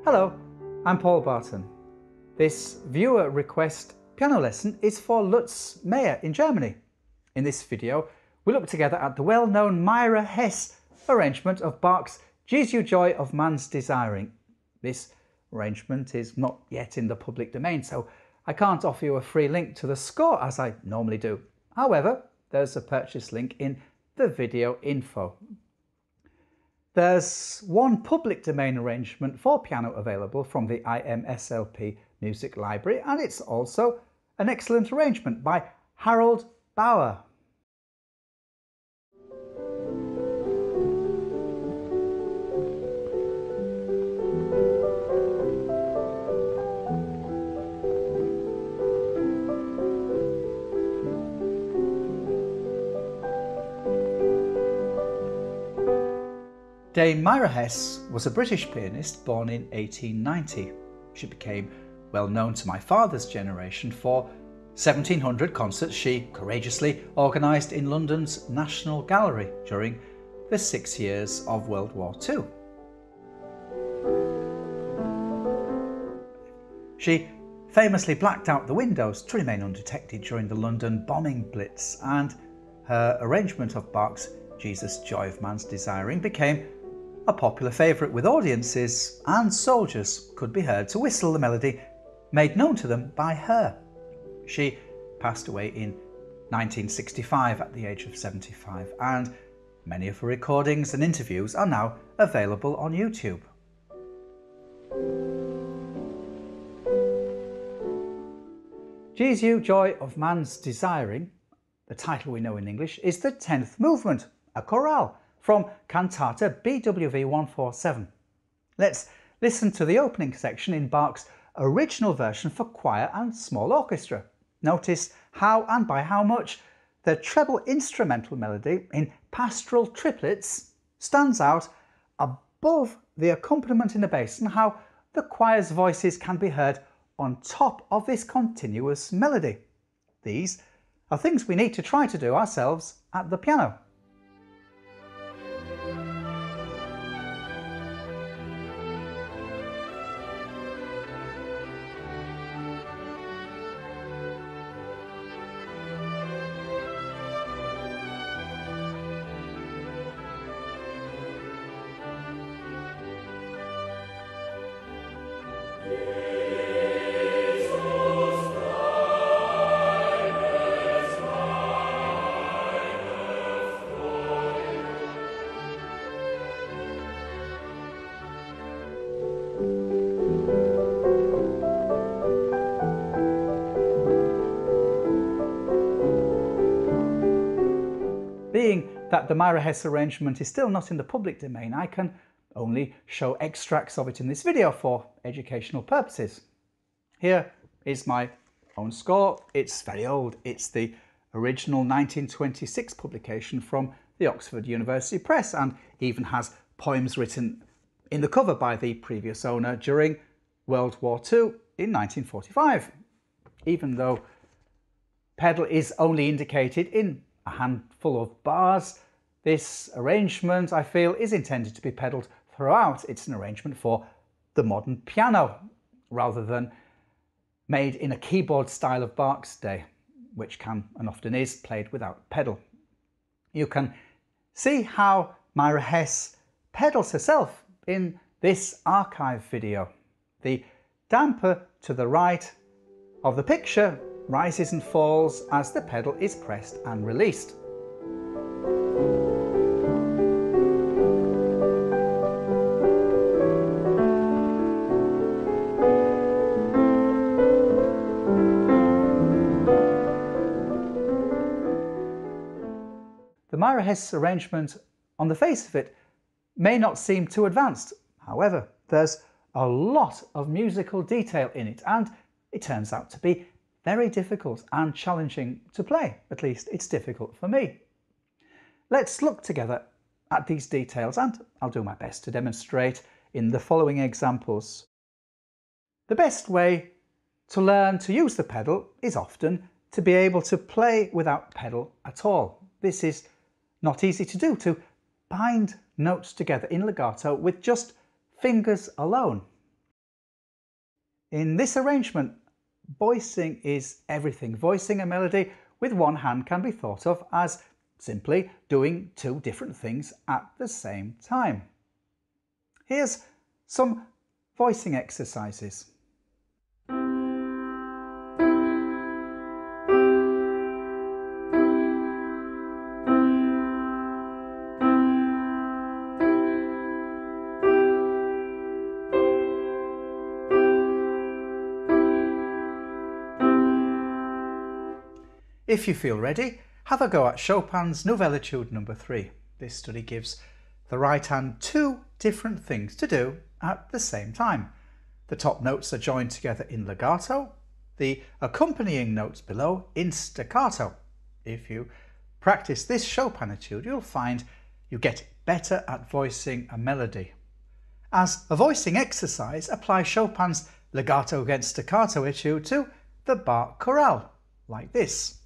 Hello, I'm Paul Barton. This viewer request piano lesson is for Lutz Meyer in Germany. In this video, we look together at the well-known Myra Hess arrangement of Bach's Jesu Joy of Man's Desiring. This arrangement is not yet in the public domain, so I can't offer you a free link to the score as I normally do. However, there's a purchase link in the video info. There's one public domain arrangement for piano available from the IMSLP Music Library, and it's also an excellent arrangement by Harold Bauer. Dame Myra Hess was a British pianist born in 1890. She became well known to my father's generation for 1,700 concerts she courageously organised in London's National Gallery during the 6 years of World War II. She famously blacked out the windows to remain undetected during the London bombing blitz, and her arrangement of Bach's Jesus Joy of Man's Desiring became a popular favourite with audiences, and soldiers could be heard to whistle the melody made known to them by her. She passed away in 1965 at the age of 75, and many of her recordings and interviews are now available on YouTube. Jesu Joy of Man's Desiring, the title we know in English, is the 10th movement, a chorale, from Cantata BWV 147. Let's listen to the opening section in Bach's original version for choir and small orchestra. Notice how and by how much the treble instrumental melody in pastoral triplets stands out above the accompaniment in the bass, and how the choir's voices can be heard on top of this continuous melody. These are things we need to try to do ourselves at the piano. Being that the Myra Hess arrangement is still not in the public domain, I can only show extracts of it in this video for educational purposes. Here is my own score. It's very old. It's the original 1926 publication from the Oxford University Press, and even has poems written in the cover by the previous owner during World War II in 1945. Even though pedal is only indicated in a handful of bars, this arrangement, I feel, is intended to be pedalled throughout. It's an arrangement for the modern piano, rather than made in a keyboard style of Bach's day, which can and often is played without pedal. You can see how Myra Hess pedals herself in this archive video. The damper to the right of the picture rises and falls as the pedal is pressed and released. The Myra Hess arrangement, on the face of it, may not seem too advanced. However, there's a lot of musical detail in it, and it turns out to be very difficult and challenging to play. At least it's difficult for me. Let's look together at these details, and I'll do my best to demonstrate in the following examples. The best way to learn to use the pedal is often to be able to play without pedal at all. This is not easy to do, to bind notes together in legato with just fingers alone. In this arrangement, voicing is everything. Voicing a melody with one hand can be thought of as simply doing two different things at the same time. Here's some voicing exercises. If you feel ready, have a go at Chopin's Nouvelle Etude No. 3. This study gives the right hand two different things to do at the same time. The top notes are joined together in legato, the accompanying notes below in staccato. If you practice this Chopin etude, you'll find you get better at voicing a melody. As a voicing exercise, apply Chopin's legato against staccato etude to the Bach chorale, like this.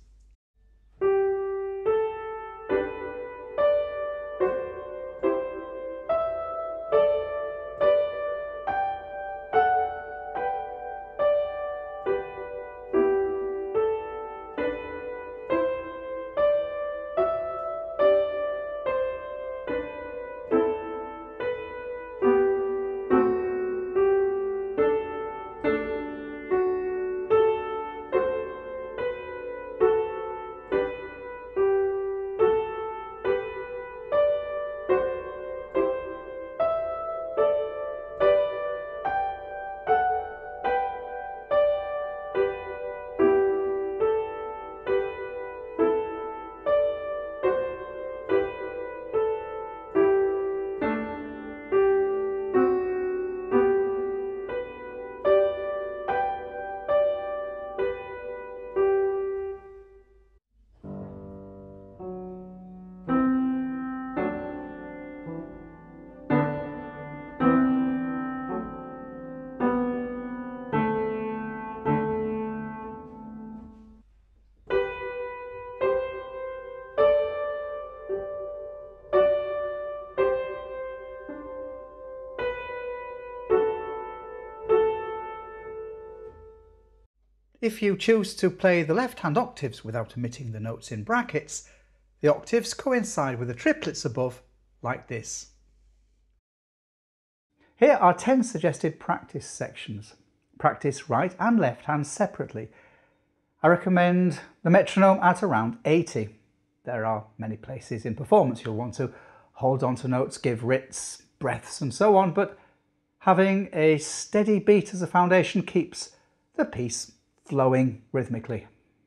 If you choose to play the left-hand octaves without omitting the notes in brackets, the octaves coincide with the triplets above, like this. Here are 10 suggested practice sections. Practice right and left hands separately. I recommend the metronome at around 80. There are many places in performance you'll want to hold on to notes, give writs, breaths and so on, but having a steady beat as a foundation keeps the piece flowing rhythmically.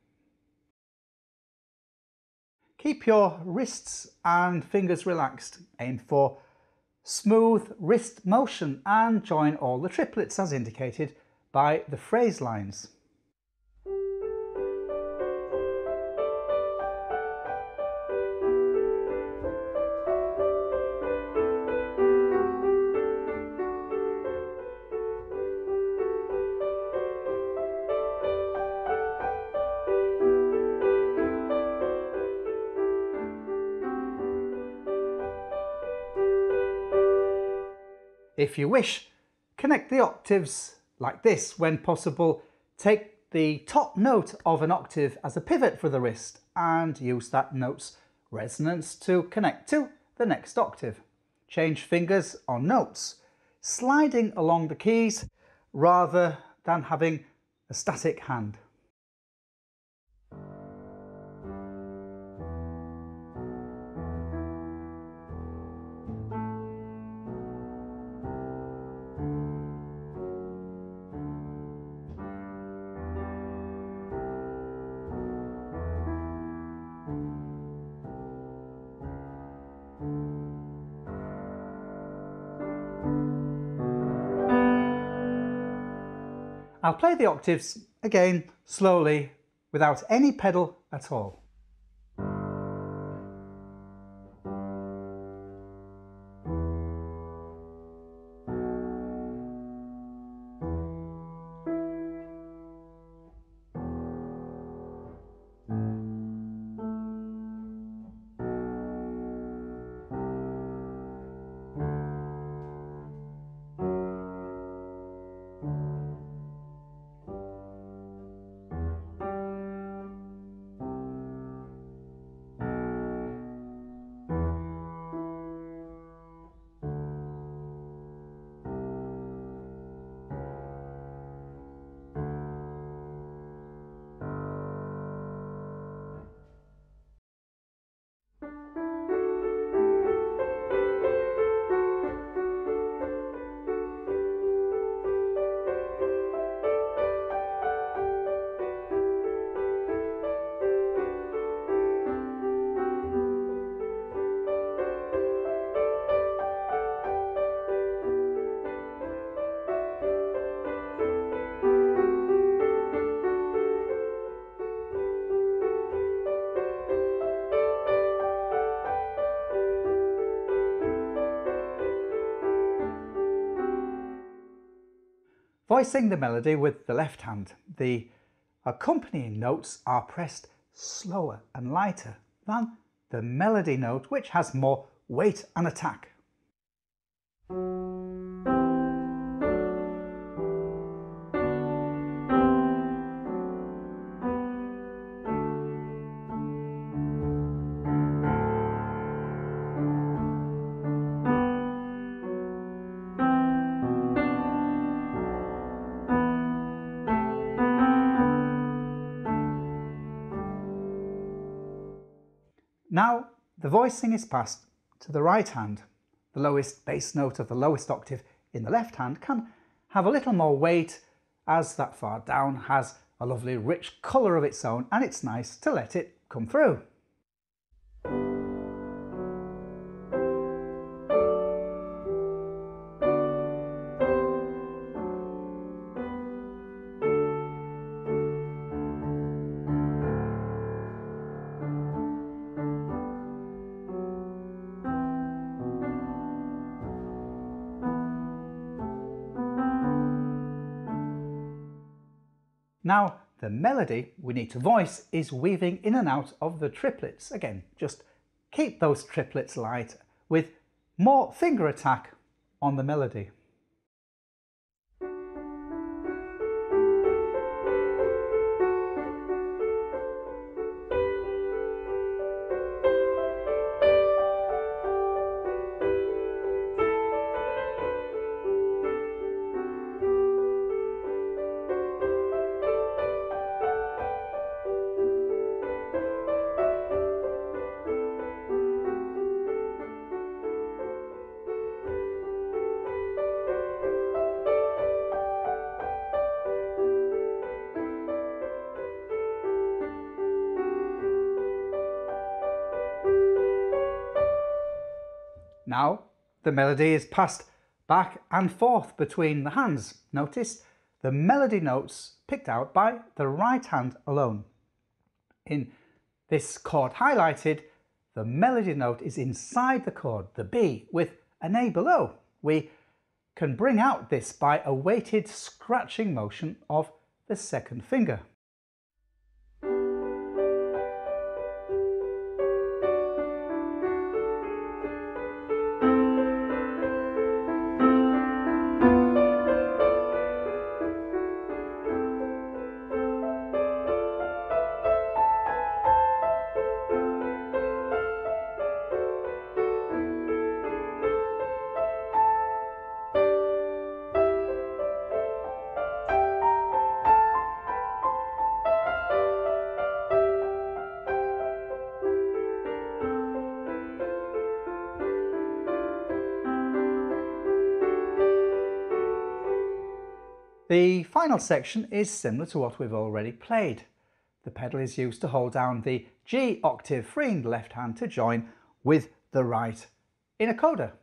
Keep your wrists and fingers relaxed. Aim for smooth wrist motion and join all the triplets as indicated by the phrase lines. If you wish, connect the octaves like this. When possible, take the top note of an octave as a pivot for the wrist and use that note's resonance to connect to the next octave. Change fingers on notes, sliding along the keys rather than having a static hand. I'll play the octaves again slowly without any pedal at all. Voicing the melody with the left hand, the accompanying notes are pressed slower and lighter than the melody note, which has more weight and attack. Now the voicing is passed to the right hand. The lowest bass note of the lowest octave in the left hand can have a little more weight, as that far down has a lovely rich colour of its own, and it's nice to let it come through. Now the melody we need to voice is weaving in and out of the triplets. Again, just keep those triplets light with more finger attack on the melody. Now the melody is passed back and forth between the hands. Notice the melody notes picked out by the right hand alone. In this chord highlighted, the melody note is inside the chord, the B, with an A below. We can bring out this by a weighted scratching motion of the second finger. The final section is similar to what we've already played. The pedal is used to hold down the G octave, freeing the left hand to join with the right in a coda.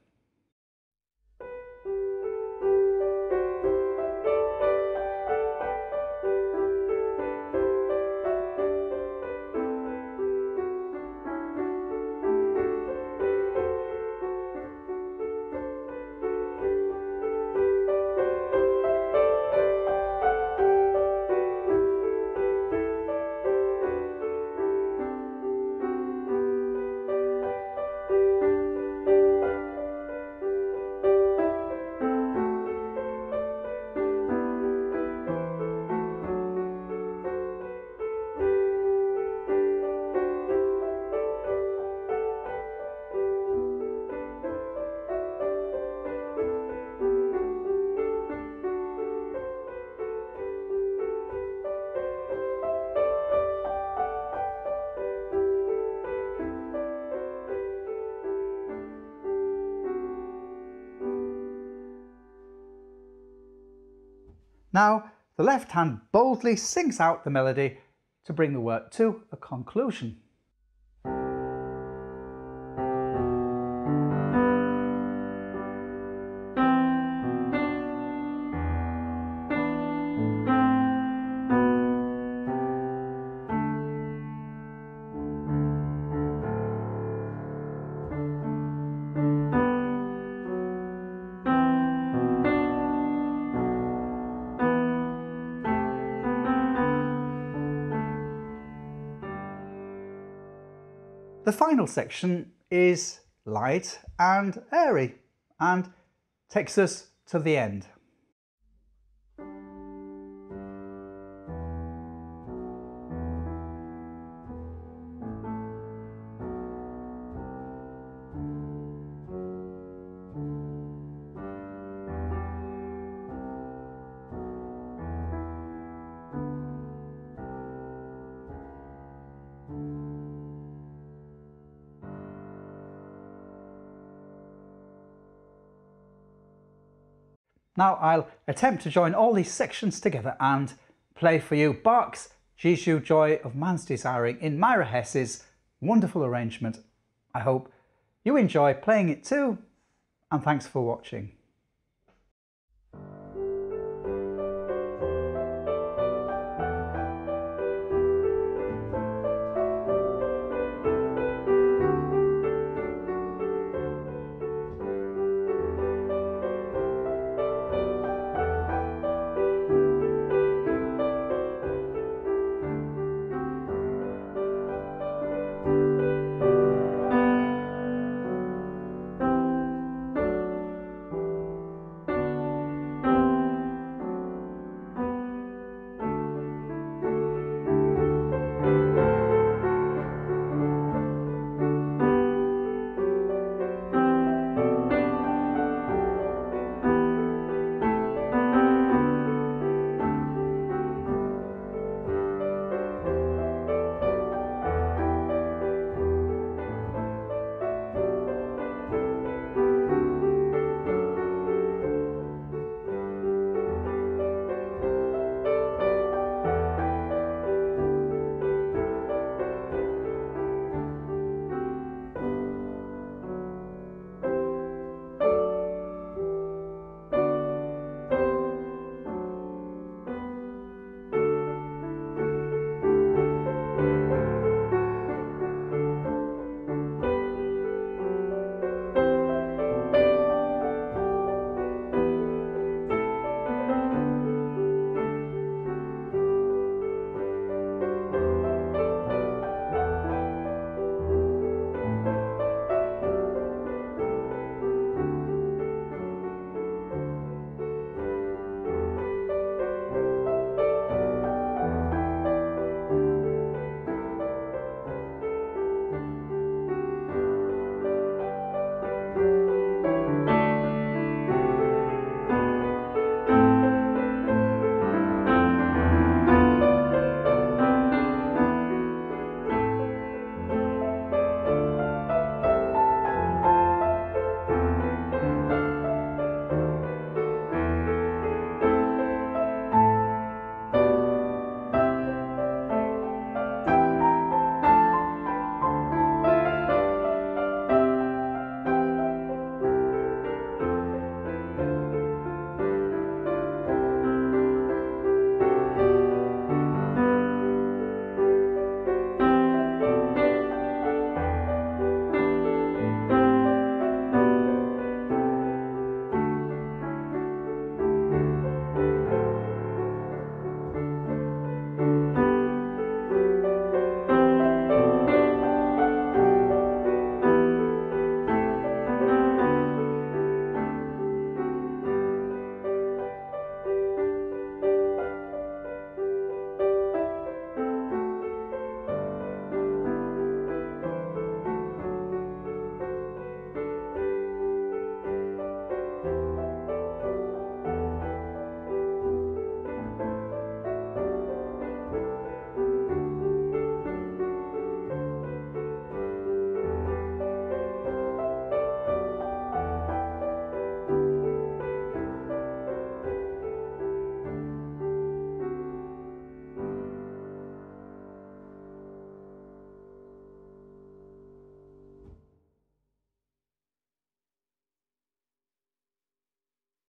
Now the left hand boldly sings out the melody to bring the work to a conclusion. The final section is light and airy and takes us to the end. Now I'll attempt to join all these sections together and play for you Bach's Jejune Joy of Man's Desiring in Myra Hess's wonderful arrangement. I hope you enjoy playing it too, and thanks for watching.